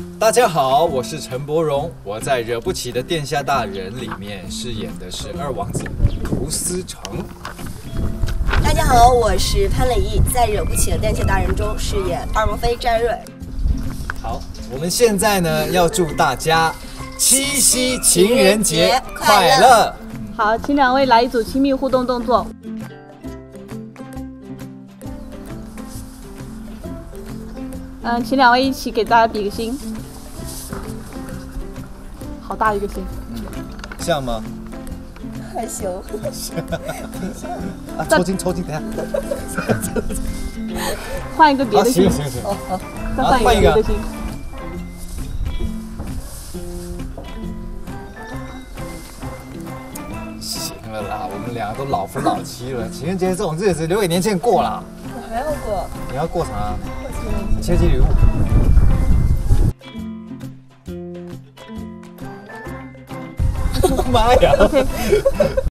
大家好，我是陈柏荣，我在《惹不起的殿下大人》里面饰演的是二王子涂思成。 大家好，我是潘磊毅，在《惹不起的殿下大人》中饰演二王妃詹瑞。 好，我们现在呢要祝大家七夕情人节快乐。 好，请两位来一组亲密互动动作。请两位一起给大家比个心。好大一个心。 像吗？ 害羞。 啊，抽筋，等一下。 换一个别的心。 行。 再换一个别的心。 行了啦，我们两个都老夫老妻了，情人节这种日子留给年轻人过啦。 我还要过。 你要过啥？切记礼物。妈呀！